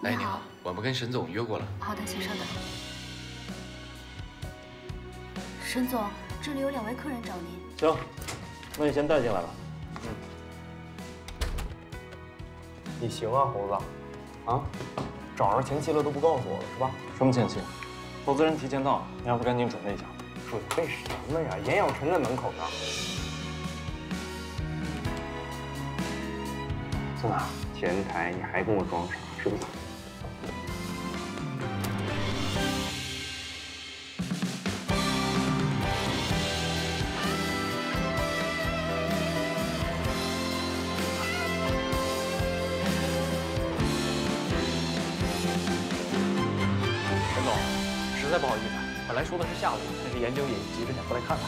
哎，你好，我们跟沈总约过了。 好的，请稍等。沈总，这里有2位客人找您。 行，那你先带进来吧。 你行啊，猴子。啊，找着前妻了都不告诉我了是吧？ 什么前妻？投资人提前到，你还不赶紧准备一下？ 准备什么呀？严小晨在门口呢。孙子，前台你还跟我装傻是不是？ 沈总，实在不好意思，本来说的是下午，但是严经理急着想过来看看。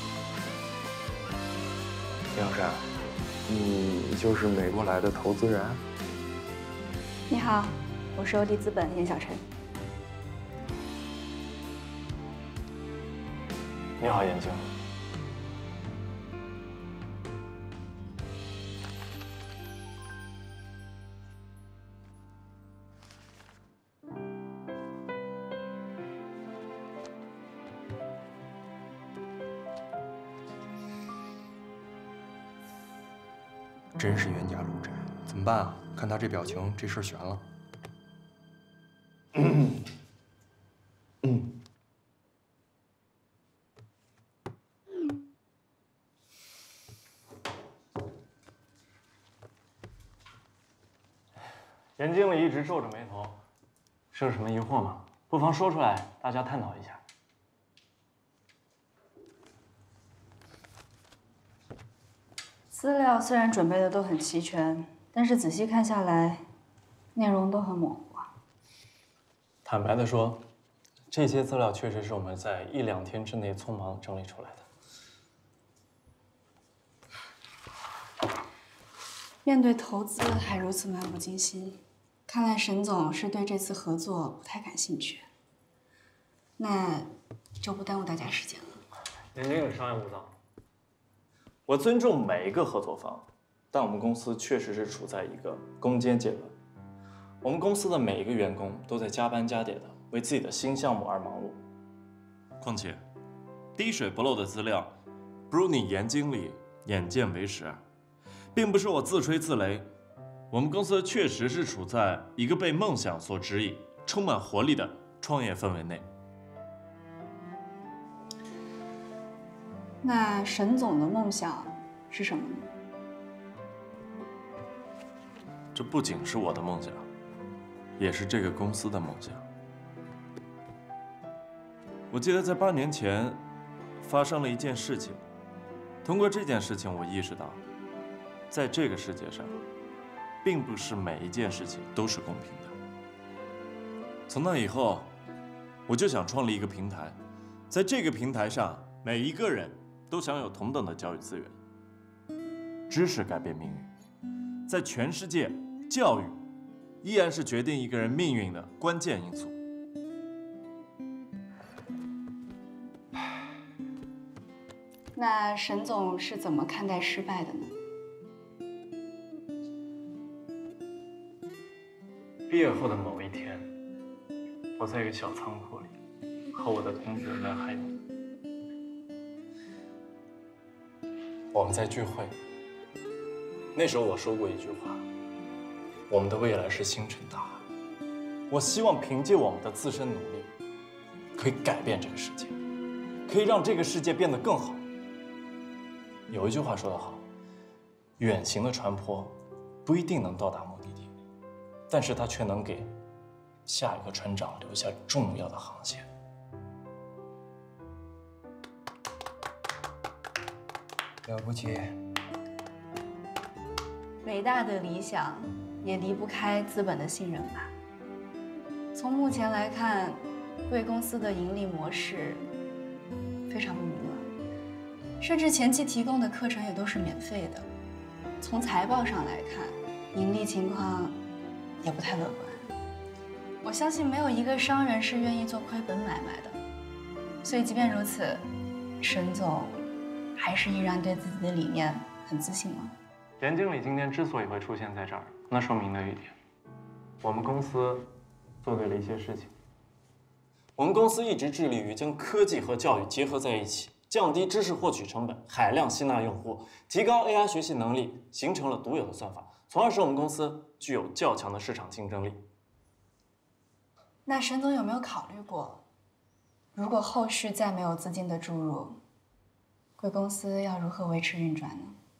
杨山，你就是美国来的投资人？ 你好，我是欧迪资本严小晨。 你好，严经理。 真是冤家路窄，怎么办啊？看他这表情，这事儿悬了。 严经理一直皱着眉头，是有什么疑惑吗？不妨说出来，大家探讨一下。 资料虽然准备的都很齐全，但是仔细看下来，内容都很模糊啊。 坦白的说，这些资料确实是我们在1、2天之内匆忙整理出来的。 面对投资还如此漫不经心，看来沈总是对这次合作不太感兴趣。那就不耽误大家时间了。 严经理稍安勿躁。我尊重每一个合作方，但我们公司确实是处在一个攻坚阶段。我们公司的每一个员工都在加班加点的为自己的新项目而忙碌。况且，滴水不漏的资料，不如你严经理眼见为实，并不是我自吹自擂。我们公司确实是处在一个被梦想所指引、充满活力的创业氛围内。 那沈总的梦想是什么呢？ 这不仅是我的梦想，也是这个公司的梦想。我记得在8年前发生了一件事情，通过这件事情，我意识到，在这个世界上，并不是每一件事情都是公平的。从那以后，我就想创立一个平台，在这个平台上，每一个人都享有同等的教育资源。知识改变命运，在全世界，教育依然是决定一个人命运的关键因素。 那沈总是怎么看待失败的呢？ 毕业后的某一天，我在一个小仓库里，和我的同学们还有我们在聚会。那时候我说过一句话：我们的未来是星辰大海。我希望凭借我们的自身努力，可以改变这个世界，可以让这个世界变得更好。有一句话说得好，远行的船舶不一定能到达目的地，但是它却能给下一个船长留下重要的航线。 了不起。 伟大的理想也离不开资本的信任吧。从目前来看，贵公司的盈利模式非常不明朗，甚至前期提供的课程也都是免费的。从财报上来看，盈利情况也不太乐观。我相信没有一个商人是愿意做亏本买卖的。所以即便如此，沈总还是依然对自己的理念很自信吗？ 严经理今天之所以会出现在这儿，那说明了一点， 我们公司做对了一些事情。 我们公司一直致力于将科技和教育结合在一起，降低知识获取成本，海量吸纳用户，提高 AI 学习能力，形成了独有的算法，从而使我们公司具有较强的市场竞争力。 那沈总有没有考虑过，如果后续再没有资金的注入，贵公司要如何维持运转呢？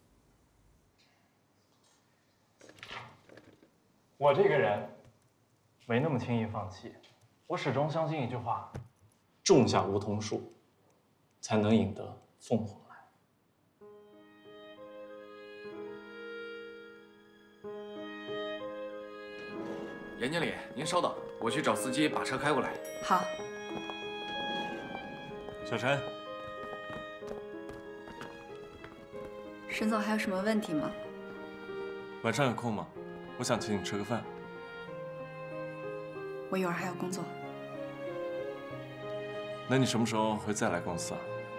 我这个人没那么轻易放弃，我始终相信一句话： 种下梧桐树，才能引得凤凰来。 严经理，您稍等，我去找司机把车开过来。 好。 小陈， 沈总还有什么问题吗？ 晚上有空吗？我想请你吃个饭。 我一会儿还有工作。 那你什么时候会再来公司啊？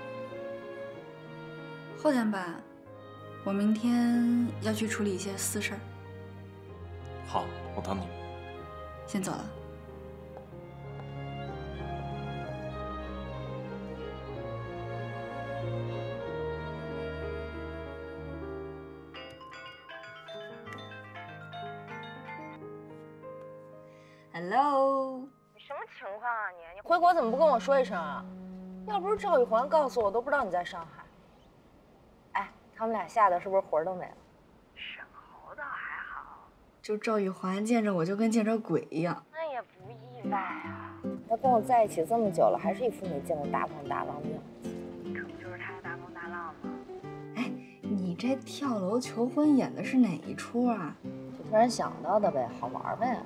后天吧，我明天要去处理一些私事儿。 好，我等你。 先走了。Hello， 你什么情况啊你？你回国怎么不跟我说一声啊？要不是赵玉环告诉我，都不知道你在上海。哎，他们俩吓得是不是魂都没了？沈侯倒还好， 就赵玉环见着我就跟见着鬼一样。 那也不意外啊。他跟我在一起这么久了，还是一副没见过大风大浪的样子。可不就是他的大风大浪吗？ 哎，你这跳楼求婚演的是哪一出啊？ 就突然想到的呗，好玩呗。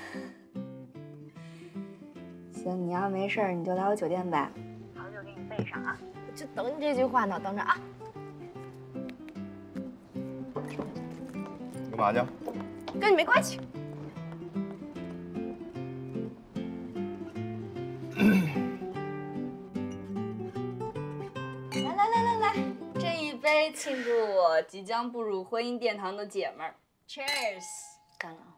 行，你要没事儿你就来我酒店吧。 好久给你备上啊，我就等你这句话呢，等着啊。 干嘛去？ 跟你没关系。 来，这一杯庆祝我即将步入婚姻殿堂的姐们儿 ，Cheers！ 干了。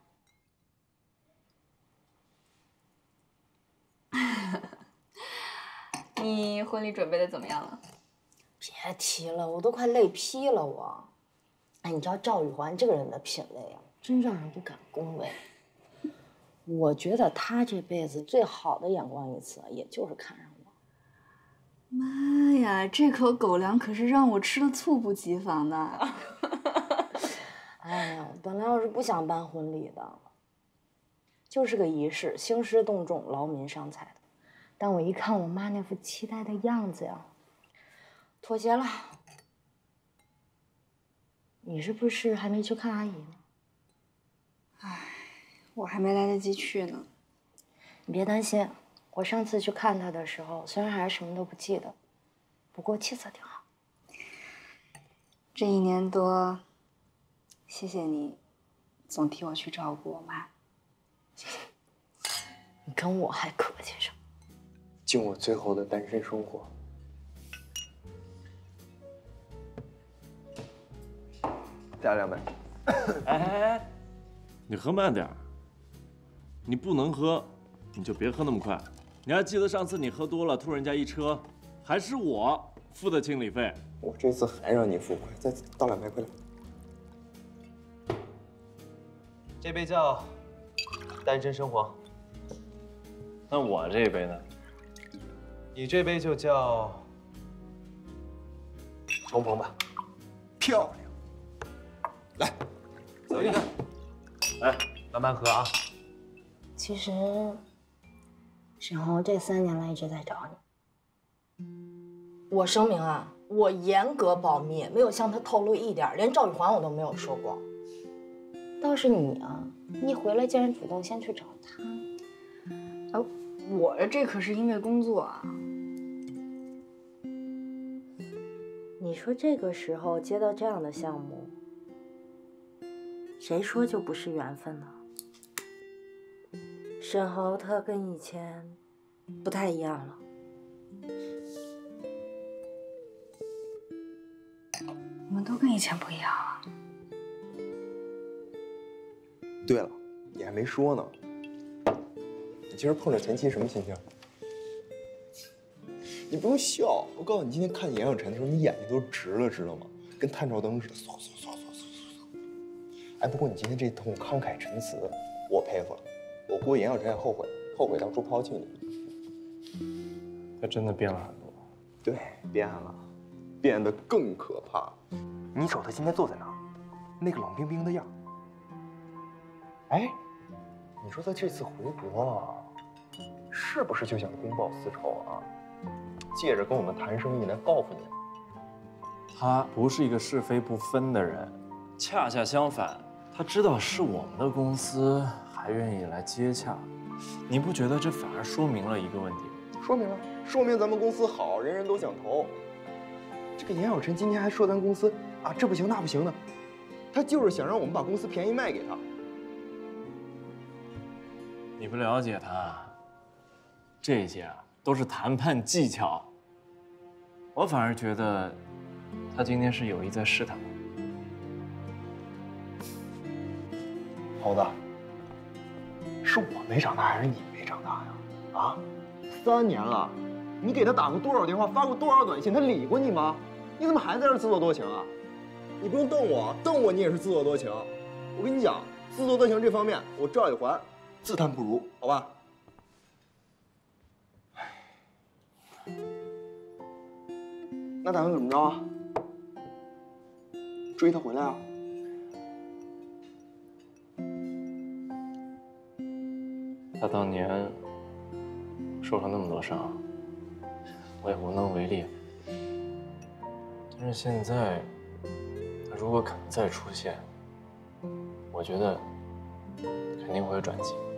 你婚礼准备的怎么样了？ 别提了，我都快累劈了我。哎，你知道赵玉环这个人的品味啊，真让人不敢恭维。我觉得他这辈子最好的眼光一次，也就是看上我。 妈呀，这口狗粮可是让我吃的猝不及防的。 哎呀，本来我是不想办婚礼的，就是个仪式，兴师动众，劳民伤财的。但我一看我妈那副期待的样子呀，妥协了。你是不是还没去看阿姨呢？ 唉，我还没来得及去呢。 你别担心，我上次去看她的时候，虽然还是什么都不记得，不过气色挺好。 这1年多，谢谢你，总替我去照顾我妈。谢谢。 你跟我还客气什么？ 敬我最后的单身生活。 加2杯。 哎，你喝慢点儿。你不能喝，你就别喝那么快。你还记得上次你喝多了吐人家一车，还是我付的清理费。 我这次还让你付，快再倒2杯，快点。 这杯叫单身生活， 那我这杯呢？ 你这杯就叫重逢吧。 漂亮。来，走一个。 来，慢慢喝啊。 其实，沈侯这3年来一直在找你。我声明啊，我严格保密，没有向他透露一点，连赵玉环我都没有说过。倒是你啊，一回来竟然主动先去找他。 我这可是因为工作啊。 你说这个时候接到这样的项目，谁说就不是缘分呢？沈侯他跟以前不太一样了。 我们都跟以前不一样啊。 对了， 你还没说呢。你今儿碰着前妻什么心情？你不用笑，我告诉你，今天看严小晨的时候，你眼睛都直了，知道吗？跟探照灯似的，嗖嗖嗖嗖嗖嗖。哎，不过你今天这通慷慨陈词，我佩服了。我估计严小晨也后悔当初抛弃你。 他真的变了很多。 对，变了，变得更可怕。你瞅他今天坐在那儿，那个冷冰冰的样。哎，你说他这次回国，是不是就想公报私仇啊？借着跟我们谈生意来报复你？ 他不是一个是非不分的人，恰恰相反，他知道是我们的公司，还愿意来接洽。你不觉得这反而说明了一个问题吗？ 说明了，说明咱们公司好，人人都想投。这个严小晨今天还说咱公司啊这不行那不行的，他就是想让我们把公司便宜卖给他。 你不了解他，这些啊都是谈判技巧。我反而觉得，他今天是有意在试探我。 猴子，是我没长大还是你没长大呀？啊，3年了，你给他打过多少电话，发过多少短信，他理过你吗？你怎么还在这自作多情啊？你不用瞪我，瞪我你也是自作多情。我跟你讲，自作多情这方面我赵一环自叹不如，好吧？那打算怎么着啊？追他回来啊？ 他当年受了那么多伤，我也无能为力。但是现在，他如果肯再出现，我觉得肯定会有转机。